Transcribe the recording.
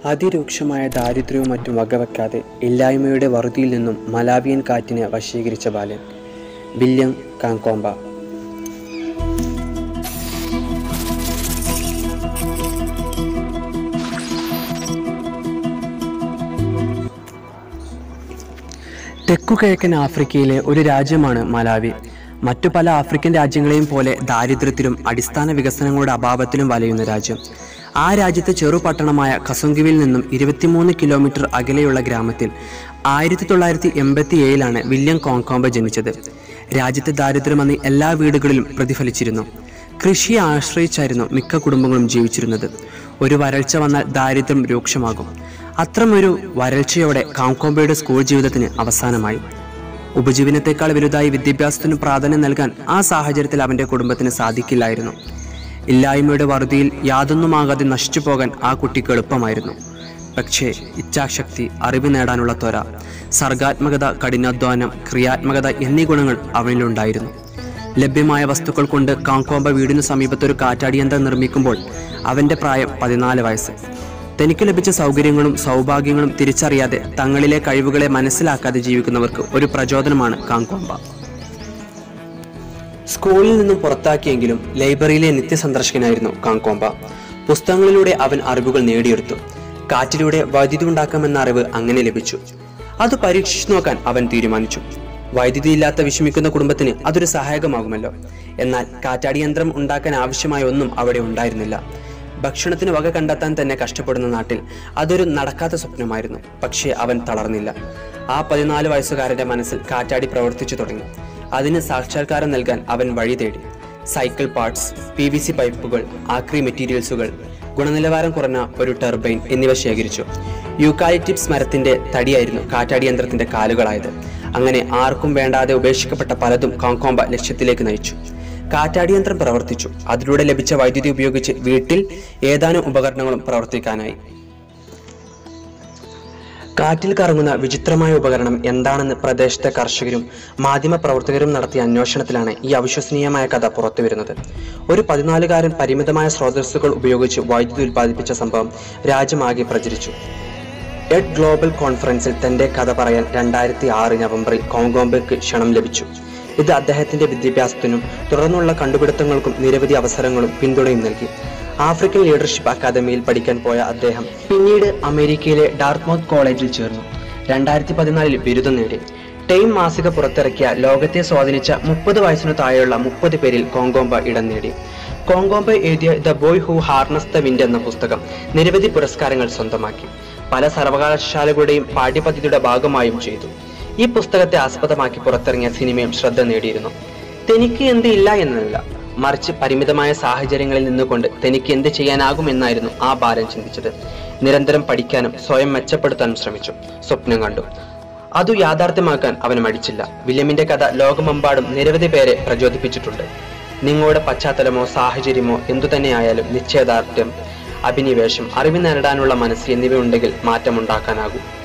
അതിരൂക്ഷമായ ദാരിദ്ര്യവും മറ്റും വകവെക്കാതെ ഇല്ലായ്മയുടെ വറുതിയിൽ നിന്നും മലാവിയൻ കാറ്റിനെ വശീകരിച്ച ബാലൻ വില്യം കാങ്കോംബ. തെക്കുകിഴക്കൻ ആഫ്രിക്കയിലെ ഒരു രാജ്യമാണ് മലാവി. മറ്റു പല ആഫ്രിക്കൻ രാജ്യങ്ങളെയും പോലെ ദാരിദ്ര്യത്തിലും അടിസ്ഥാന വികസനങ്ങളുടെ അഭാവത്തിലും വലയുന്ന രാജ്യം. ആ രാജ്യത്തെ ചെറുപട്ടണമായ കസുംഗുവിൽ നിന്നും 23 കിലോമീറ്റർ അകലെയുള്ള ഗ്രാമത്തിൽ 1987 വില്യം കാങ്കോംബ ജനിച്ചത്. രാജ്യത്തെ ദാരിദ്ര്യം അന്ന് എല്ലാ വീടുകളിലും പ്രതിഫലിച്ചിരുന്നു. കൃഷിയെ ആശ്രയിച്ചായിരുന്നു മിക്ക കുടുംബങ്ങളും ജീവിച്ചിരുന്നത്. ഒരു വരൾച്ച വന്നാൽ ദാരിദ്ര്യം രൂക്ഷമാകും. അത്തരമൊരു വരൾച്ചയോടെ കാങ്കോംബയുടെ സ്കൂൾ ജീവിതത്തിന് അവസാനമായി. ഉപജീവനത്തെക്കാൾ വലുതായി വിദ്യാഭ്യാസത്തിന് പ്രാധാന്യം നൽകാൻ ആ സാഹചര്യത്തിൽ അവൻ്റെ കുടുംബത്തിന് സാധിക്കില്ലായിരുന്നു. ഇല്ലായ്മയുടെ വറുതിയിൽ യാതൊന്നുമാകാതെ നശിച്ചു പോകാൻ ആ കുട്ടിക്ക് എളുപ്പമായിരുന്നു. പക്ഷേ ഇച്ഛാശക്തി, അറിവ് നേടാനുള്ള ത്വര, സർഗാത്മകത, കഠിനാധ്വാനം, ക്രിയാത്മകത എന്നീ ഗുണങ്ങൾ അവനിലുണ്ടായിരുന്നു. ലഭ്യമായ വസ്തുക്കൾ കൊണ്ട് കാങ്കോംബ വീടിനു സമീപത്തൊരു കാറ്റാടിയന്ത്രം നിർമ്മിക്കുമ്പോൾ അവൻ്റെ പ്രായം 14 വയസ്സ്. തനിക്ക് ലഭിച്ച സൗകര്യങ്ങളും സൗഭാഗ്യങ്ങളും തിരിച്ചറിയാതെ തങ്ങളിലെ കഴിവുകളെ മനസ്സിലാക്കാതെ ജീവിക്കുന്നവർക്ക് ഒരു പ്രചോദനമാണ് കാങ്കോംബ. സ്കൂളിൽ നിന്നും പുറത്താക്കിയെങ്കിലും ലൈബ്രറിയിലെ നിത്യസന്ദർശകനായിരുന്നു കാങ്കോംബ. പുസ്തകങ്ങളിലൂടെ അവൻ അറിവുകൾ നേടിയെടുത്തു. കാറ്റിലൂടെ വൈദ്യുതി ഉണ്ടാക്കാമെന്ന അറിവ് അങ്ങനെ ലഭിച്ചു. അത് പരീക്ഷിച്ചു നോക്കാൻ അവൻ തീരുമാനിച്ചു. വൈദ്യുതി ഇല്ലാത്ത വിഷമിക്കുന്ന കുടുംബത്തിന് അതൊരു സഹായകമാകുമല്ലോ. എന്നാൽ കാറ്റാടിയന്ത്രം ഉണ്ടാക്കാൻ ആവശ്യമായ ഒന്നും അവിടെ ഉണ്ടായിരുന്നില്ല. ഭക്ഷണത്തിന് വക കണ്ടെത്താൻ തന്നെ കഷ്ടപ്പെടുന്ന നാട്ടിൽ അതൊരു നടക്കാത്ത സ്വപ്നമായിരുന്നു. പക്ഷേ അവൻ തളർന്നില്ല. ആ 14 വയസ്സുകാരന്റെ മനസ്സിൽ കാറ്റാടി പ്രവർത്തിച്ചു തുടങ്ങി. അതിന് സാക്ഷാത്കാരം നൽകാൻ അവൻ വഴി തേടി. സൈക്കിൾ പാർട്സ്, PVC പൈപ്പുകൾ, ആക്രി മെറ്റീരിയൽസുകൾ, ഗുണനിലവാരം കുറഞ്ഞ ഒരു ടർബൈൻ എന്നിവ ശേഖരിച്ചു. യൂക്കാലിപ്റ്റസ് മരത്തിന്റെ തടിയായിരുന്നു കാറ്റാടിയന്ത്രത്തിന്റെ കാലുകളായത്. അങ്ങനെ ആർക്കും വേണ്ടാതെ ഉപേക്ഷിക്കപ്പെട്ട പലതും കാങ്കോംബ ലക്ഷ്യത്തിലേക്ക് നയിച്ചു. കാറ്റാടിയന്ത്രം പ്രവർത്തിച്ചു. അതിലൂടെ ലഭിച്ച വൈദ്യുതി ഉപയോഗിച്ച് വീട്ടിൽ ഏതാനും ഉപകരണങ്ങളും പ്രവർത്തിക്കാനായി. കാറ്റിൽ കറങ്ങുന്ന വിചിത്രമായ ഉപകരണം എന്താണെന്ന് പ്രദേശത്തെ കർഷകരും മാധ്യമ പ്രവർത്തകരും നടത്തിയ അന്വേഷണത്തിലാണ് ഈ അവിശ്വസനീയമായ കഥ പുറത്തുവരുന്നത്. ഒരു 14-കാരൻ പരിമിതമായ സ്രോതസ്സുകൾ ഉപയോഗിച്ച് വൈദ്യുതി ഉൽപ്പാദിപ്പിച്ച സംഭവം രാജ്യമാകെ പ്രചരിച്ചു. എഡ് ഗ്ലോബൽ കോൺഫറൻസിൽ തന്റെ കഥ പറയാൻ 2006 നവംബറിൽ കാങ്കോംബയ്ക്ക് ക്ഷണം ലഭിച്ചു. ഇത് അദ്ദേഹത്തിന്റെ വിദ്യാഭ്യാസത്തിനും തുടർന്നുള്ള കണ്ടുപിടുത്തങ്ങൾക്കും നിരവധി അവസരങ്ങളും പിന്തുണയും നൽകി. ആഫ്രിക്കൻ ലീഡർഷിപ്പ് അക്കാദമിയിൽ പഠിക്കാൻ പോയ അദ്ദേഹം പിന്നീട് അമേരിക്കയിലെ ഡാർത്മൗത്ത് കോളേജിൽ ചേർന്നു. 2014 ബിരുദം നേടി. ടൈം മാസിക പുറത്തിറക്കിയ ലോകത്തെ സ്വാധീനിച്ച 30 വയസ്സിനു താഴെയുള്ള 30 പേരിൽ കാങ്കോംബ ഇടം നേടി. കാങ്കോംബ എഴുതിയ the boy who harness the wind എന്ന പുസ്തകം നിരവധി പുരസ്കാരങ്ങൾ സ്വന്തമാക്കി. പല സർവകലാശാലകളുടെയും പാഠ്യപദ്ധതിയുടെ ഭാഗമായും ചെയ്തു. ഈ പുസ്തകത്തെ ആസ്പദമാക്കി പുറത്തിറങ്ങിയ സിനിമയും ശ്രദ്ധ നേടിയിരുന്നു. തനിക്ക് എന്ത് ഇല്ല എന്നല്ല, മറിച്ച് പരിമിതമായ സാഹചര്യങ്ങളിൽ നിന്നുകൊണ്ട് തനിക്ക് എന്ത് ചെയ്യാനാകുമെന്നായിരുന്നു ആ ബാലൻ ചിന്തിച്ചത്. നിരന്തരം പഠിക്കാനും സ്വയം മെച്ചപ്പെടുത്താനും ശ്രമിച്ചു. സ്വപ്നം കണ്ടു. അത് യാഥാർത്ഥ്യമാക്കാൻ അവന് മടിച്ചില്ല. വില്യമിന്റെ കഥ ലോകമെമ്പാടും നിരവധി പേരെ പ്രചോദിപ്പിച്ചിട്ടുണ്ട്. നിങ്ങളുടെ പശ്ചാത്തലമോ സാഹചര്യമോ എന്തുതന്നെയായാലും നിശ്ചയദാർഢ്യം, അഭിനിവേശം, അറിവ് നേടാനുള്ള മനസ്സ് എന്നിവയുണ്ടെങ്കിൽ മാറ്റമുണ്ടാക്കാനാകും.